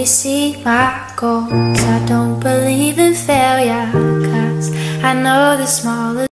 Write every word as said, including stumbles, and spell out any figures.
see my goals. I don't believe in failure, 'cause I know the smallest